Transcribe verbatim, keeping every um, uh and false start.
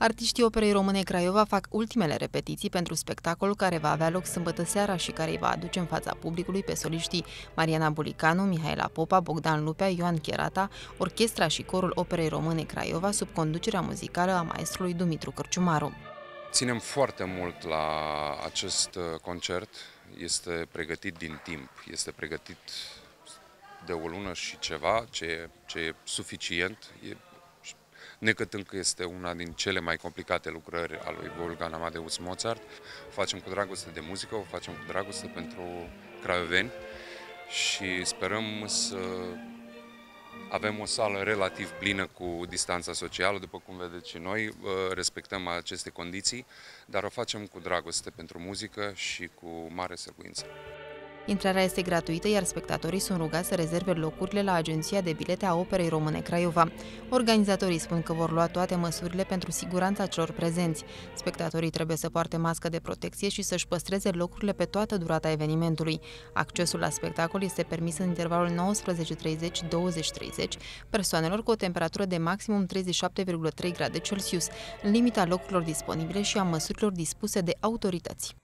Artiștii Operei Române Craiova fac ultimele repetiții pentru spectacolul care va avea loc sâmbătă seara și care îi va aduce în fața publicului pe soliștii Mariana Bulicanu, Mihaela Popa, Bogdan Lupea, Ioan Cherata, orchestra și corul Operei Române Craiova sub conducerea muzicală a maestrului Dumitru Cărciumaru. Ținem foarte mult la acest concert, este pregătit din timp, este pregătit de o lună și ceva, ce e, ce e suficient, e, necătând că este una din cele mai complicate lucrări a lui Wolfgang Amadeus Mozart. O facem cu dragoste de muzică, o facem cu dragoste pentru craioveni și sperăm să avem o sală relativ plină cu distanța socială, după cum vedeți și noi, respectăm aceste condiții, dar o facem cu dragoste pentru muzică și cu mare săcuință. Intrarea este gratuită, iar spectatorii sunt rugați să rezerve locurile la agenția de bilete a Operei Române Craiova. Organizatorii spun că vor lua toate măsurile pentru siguranța celor prezenți. Spectatorii trebuie să poarte mască de protecție și să-și păstreze locurile pe toată durata evenimentului. Accesul la spectacol este permis în intervalul nouăsprezece treizeci - douăzeci treizeci persoanelor cu o temperatură de maximum treizeci și șapte virgulă trei grade Celsius, în limita locurilor disponibile și a măsurilor dispuse de autorități.